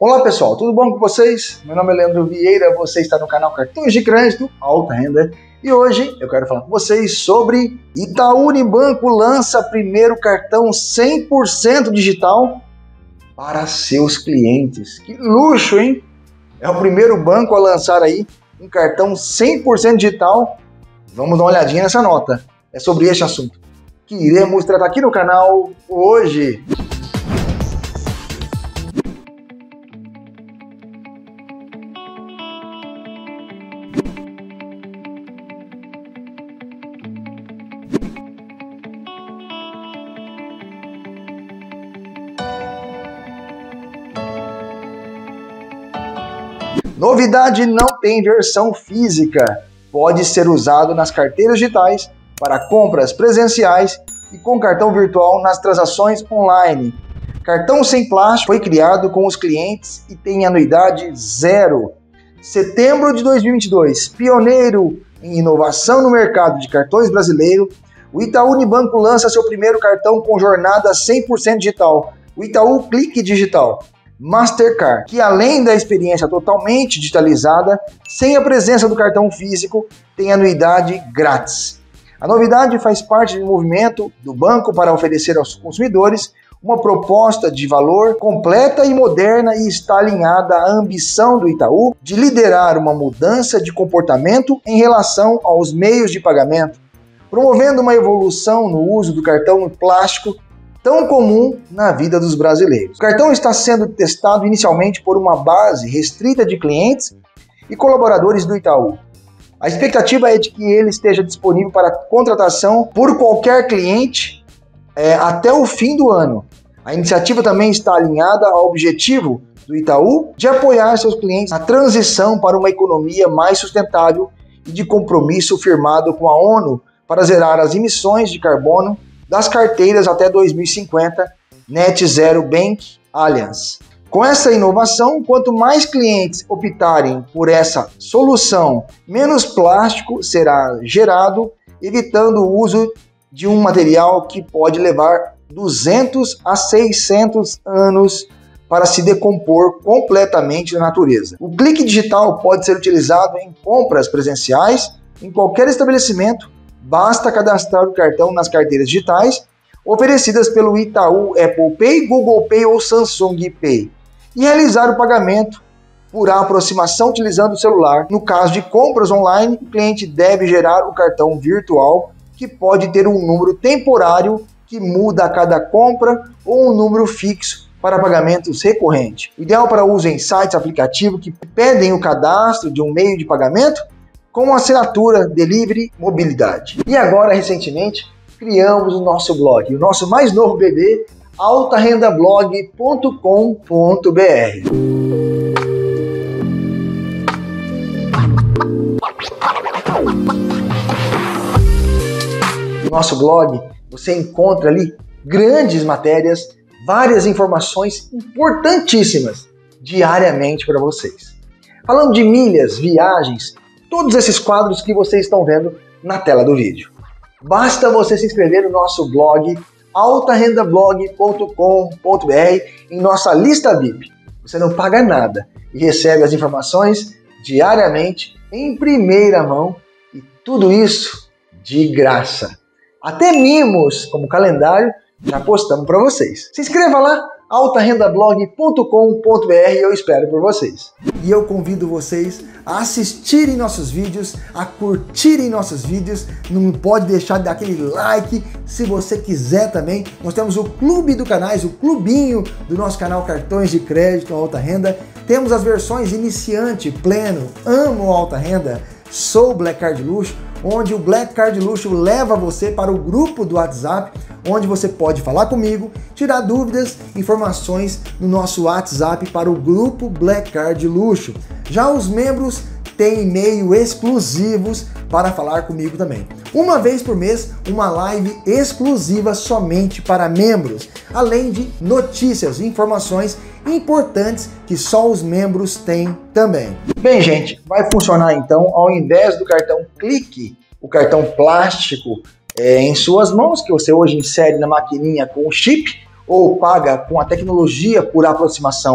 Olá pessoal, tudo bom com vocês? Meu nome é Leandro Vieira, você está no canal Cartões de Crédito Alta Renda e hoje eu quero falar com vocês sobre Itaú Unibanco lança primeiro cartão 100% digital para seus clientes. Que luxo, hein? É o primeiro banco a lançar aí um cartão 100% digital. Vamos dar uma olhadinha nessa nota. É sobre este assunto que iremos tratar aqui no canal hoje. Novidade: não tem versão física. Pode ser usado nas carteiras digitais para compras presenciais e com cartão virtual nas transações online. Cartão sem plástico foi criado com os clientes e tem anuidade zero. Setembro de 2022, pioneiro em inovação no mercado de cartões brasileiro, o Itaú Unibanco lança seu primeiro cartão com jornada 100% digital, o Itaú Clique Digital Mastercard, que além da experiência totalmente digitalizada, sem a presença do cartão físico, tem anuidade grátis. A novidade faz parte do movimento do banco para oferecer aos consumidores uma proposta de valor completa e moderna e está alinhada à ambição do Itaú de liderar uma mudança de comportamento em relação aos meios de pagamento, promovendo uma evolução no uso do cartão plástico tão comum na vida dos brasileiros. O cartão está sendo testado inicialmente por uma base restrita de clientes e colaboradores do Itaú. A expectativa é de que ele esteja disponível para contratação por qualquer cliente até o fim do ano. A iniciativa também está alinhada ao objetivo do Itaú de apoiar seus clientes na transição para uma economia mais sustentável e de compromisso firmado com a ONU para zerar as emissões de carbono das carteiras até 2050, Net Zero Bank Alliance. Com essa inovação, quanto mais clientes optarem por essa solução, menos plástico será gerado, evitando o uso de um material que pode levar 200 a 600 anos para se decompor completamente na natureza. O clique digital pode ser utilizado em compras presenciais em qualquer estabelecimento. Basta cadastrar o cartão nas carteiras digitais oferecidas pelo Itaú Apple Pay, Google Pay ou Samsung Pay e realizar o pagamento por aproximação utilizando o celular. No caso de compras online, o cliente deve gerar o cartão virtual, que pode ter um número temporário que muda a cada compra ou um número fixo para pagamentos recorrentes. Ideal para uso em sites aplicativos que pedem o cadastro de um meio de pagamento com assinatura, delivery, mobilidade. E agora, recentemente, criamos o nosso blog, o nosso mais novo bebê, altarendablog.com.br. No nosso blog, você encontra ali grandes matérias, várias informações importantíssimas diariamente para vocês. Falando de milhas, viagens, todos esses quadros que vocês estão vendo na tela do vídeo. Basta você se inscrever no nosso blog altarendablog.com.br em nossa lista VIP. Você não paga nada e recebe as informações diariamente em primeira mão e tudo isso de graça. Até mimos como calendário já postamos para vocês. Se inscreva lá, altarendablog.com.br, eu espero por vocês. E eu convido vocês a assistirem nossos vídeos, a curtirem nossos vídeos, não pode deixar de dar aquele like, se você quiser também. Nós temos o clube do canais, o clubinho do nosso canal Cartões de Crédito Alta Renda. Temos as versões iniciante, pleno, amo alta renda, sou Black Card Luxo, onde o Black Card Luxo leva você para o grupo do WhatsApp, onde você pode falar comigo, tirar dúvidas, informações no nosso WhatsApp para o grupo Black Card Luxo. Já os membros têm e-mail exclusivos para falar comigo também. Uma vez por mês, uma live exclusiva somente para membros, além de notícias e informações importantes que só os membros têm também. Bem, gente, vai funcionar então, ao invés do cartão Clique, o cartão plástico em suas mãos, que você hoje insere na maquininha com o chip ou paga com a tecnologia por aproximação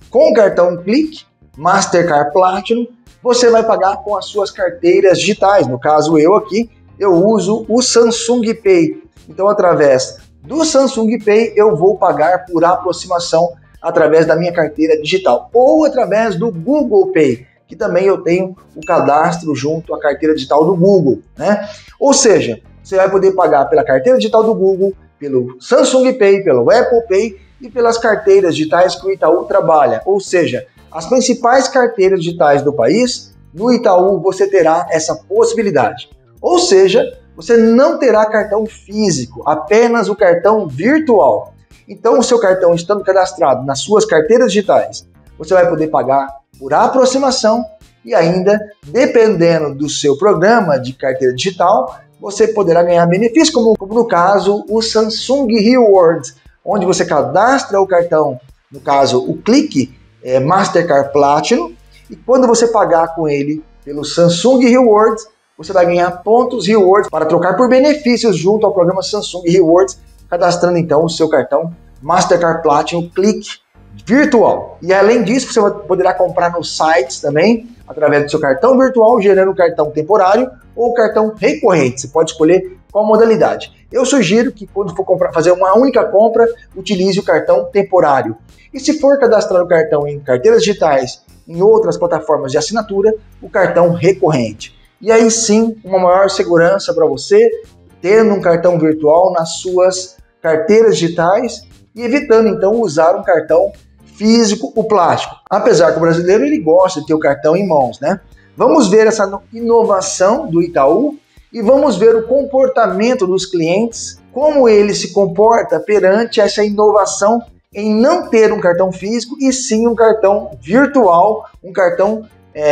Com o cartão Clique, Mastercard Platinum, você vai pagar com as suas carteiras digitais. No caso, eu aqui, eu uso o Samsung Pay. Então, através do Samsung Pay, eu vou pagar por aproximação através da minha carteira digital. Ou através do Google Pay, que também eu tenho o cadastro junto à carteira digital do Google, né? Ou seja, você vai poder pagar pela carteira digital do Google, pelo Samsung Pay, pelo Apple Pay e pelas carteiras digitais que o Itaú trabalha. Ou seja, as principais carteiras digitais do país, no Itaú você terá essa possibilidade. Ou seja, você não terá cartão físico, apenas o cartão virtual. Então, o seu cartão estando cadastrado nas suas carteiras digitais, você vai poder pagar por aproximação e ainda, dependendo do seu programa de carteira digital, você poderá ganhar benefícios, como no caso o Samsung Rewards, onde você cadastra o cartão, no caso o Clique, Mastercard Platinum, e quando você pagar com ele pelo Samsung Rewards, você vai ganhar pontos Rewards para trocar por benefícios junto ao programa Samsung Rewards, cadastrando então o seu cartão Mastercard Platinum Clique virtual. E além disso, você poderá comprar nos sites também, através do seu cartão virtual, gerando um cartão temporário ou cartão recorrente. Você pode escolher qual modalidade. Eu sugiro que quando for fazer uma única compra, utilize o cartão temporário. E se for cadastrar o cartão em carteiras digitais, em outras plataformas de assinatura, o cartão recorrente. E aí sim, uma maior segurança para você, tendo um cartão virtual nas suas carteiras digitais e evitando então usar um cartão físico, o plástico. Apesar que o brasileiro ele gosta de ter o cartão em mãos, né? Vamos ver essa inovação do Itaú e vamos ver o comportamento dos clientes, como ele se comporta perante essa inovação em não ter um cartão físico e sim um cartão virtual, um cartão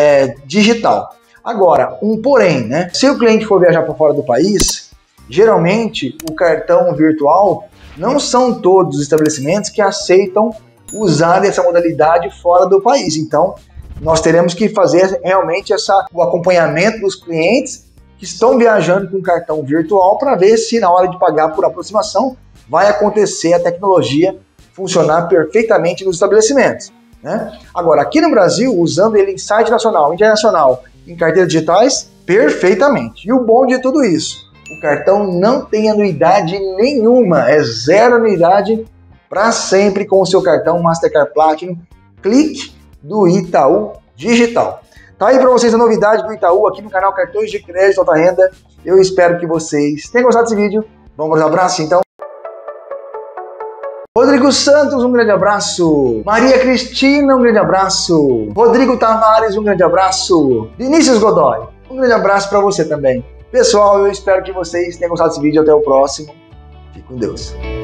digital. Agora, um porém, né? Se o cliente for viajar para fora do país, geralmente o cartão virtual não são todos os estabelecimentos que aceitam usar essa modalidade fora do país. Então, nós teremos que fazer realmente o acompanhamento dos clientes que estão viajando com cartão virtual para ver se na hora de pagar por aproximação vai acontecer a tecnologia funcionar perfeitamente nos estabelecimentos, né? Agora, aqui no Brasil, usando ele em site nacional, internacional, em carteiras digitais, perfeitamente. E o bom de tudo isso, o cartão não tem anuidade nenhuma, é zero anuidade para sempre com o seu cartão Mastercard Platinum Clique do Itaú Digital. Tá aí para vocês a novidade do Itaú aqui no canal Cartões de Crédito Alta Renda. Eu espero que vocês tenham gostado desse vídeo. Vamos para um abraço então. Rodrigo Santos, um grande abraço. Maria Cristina, um grande abraço. Rodrigo Tavares, um grande abraço. Vinícius Godoy, um grande abraço para você também. Pessoal, eu espero que vocês tenham gostado desse vídeo. Até o próximo. Fique com Deus.